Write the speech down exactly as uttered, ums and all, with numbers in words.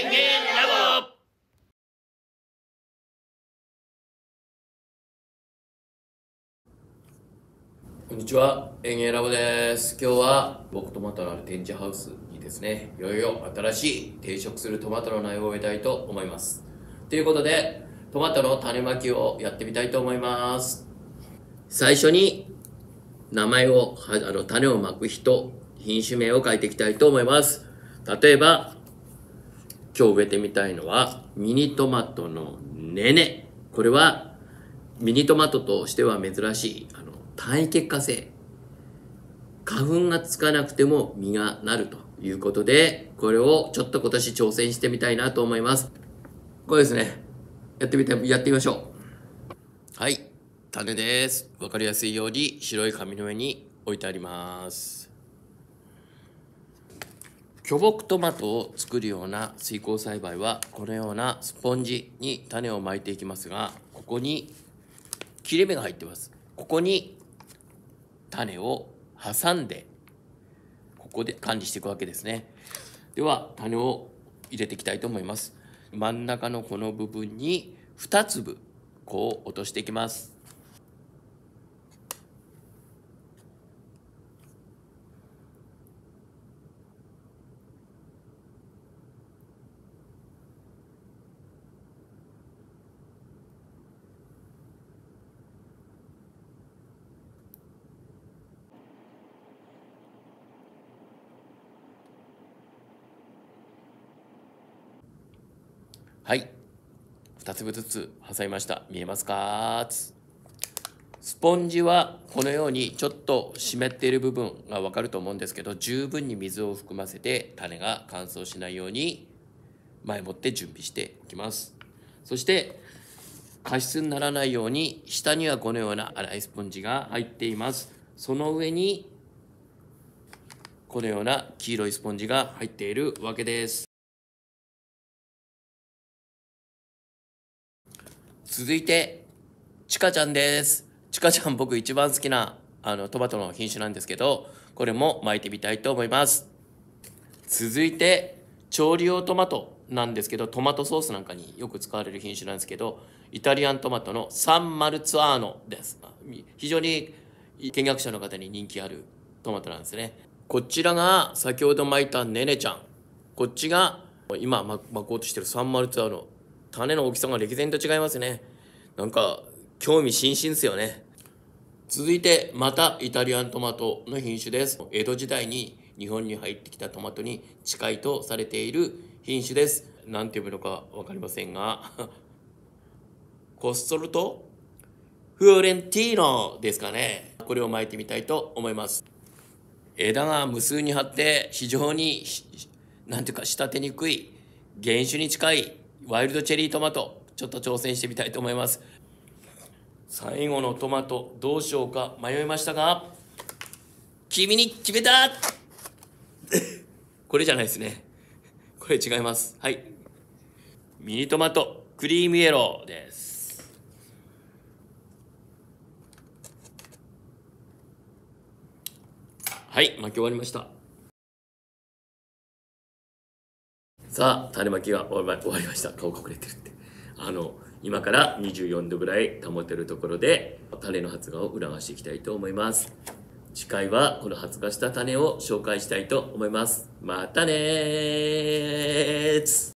園芸ラボ。こんにちは、園芸ラボです。今日は僕トマトのある展示ハウスにですね、いよいよ新しい定食するトマトの苗を植えたいと思います。ということで、トマトの種まきをやってみたいと思います。最初に名前を、あの種をまく人、品種名を書いていきたいと思います。例えば、今日植えてみたいのはミニトマトのネネ。これはミニトマトとしては珍しいあの単位結果性。花粉がつかなくても実がなるということで、これをちょっと今年挑戦してみたいなと思います。これですね。やってみて、やってみましょう。はい。種です。わかりやすいように白い紙の上に置いてあります。巨木トマトを作るような水耕栽培はこのようなスポンジに種をまいていきますが、ここに切れ目が入ってます。ここに種を挟んでここで管理していくわけですね。では種を入れていきたいと思います。真ん中のこの部分にに粒こう落としていきます。はい、に粒ずつ挟みました。見えますか？スポンジはこのようにちょっと湿っている部分がわかると思うんですけど、十分に水を含ませて種が乾燥しないように前もって準備しておきます。そして過失にならないように下にはこのような粗いスポンジが入っています。その上にこのような黄色いスポンジが入っているわけです。続いてちかちゃんです。ちかちゃん、僕一番好きなあのトマトの品種なんですけど、これも巻いてみたいと思います。続いて調理用トマトなんですけど、トマトソースなんかによく使われる品種なんですけど、イタリアントマトのサンマルツァーノです。非常に見学者の方に人気あるトマトなんですね。こちらが先ほど巻いたネネちゃん、こっちが今巻こうとしてるサンマルツァーノ。種の大きさが歴然と違いますね。なんか興味津々ですよね。続いてまたイタリアントマトの品種です。江戸時代に日本に入ってきたトマトに近いとされている品種です。何て読むのか分かりませんがコストルトフオレンティーノですかね。これを巻いてみたいと思います。枝が無数に張って非常になんていうか仕立てにくい原種に近いワイルドチェリートマト、ちょっと挑戦してみたいと思います。最後のトマトどうしようか迷いましたが、君に決めたこれじゃないですね。これ違います。はい、ミニトマトクリームイエローです。はい、巻き終わりました。さあ種まきが終わりました。顔隠れてるって、あの今からにじゅうよんどぐらい保てるところで種の発芽を促していきたいと思います。次回はこの発芽した種を紹介したいと思います。またねー。